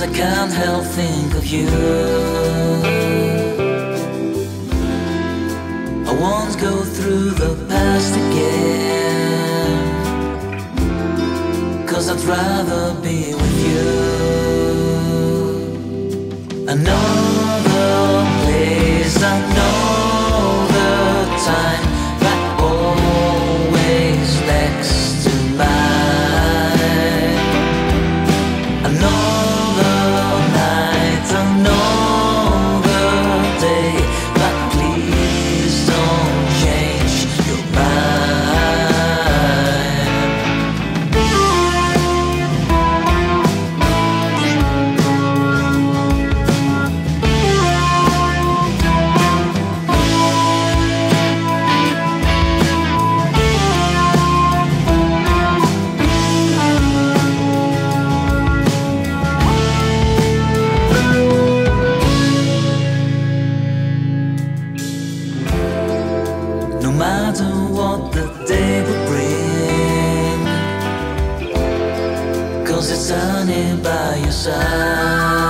'cause I can't help think of you. I won't go through the past again, 'cause I'd rather be with you. I know the place, I know the time, but always next to mine. I know the night, I know the day, but please don't change your mind. No matter what the day will bring, 'cause it's sunny by your side.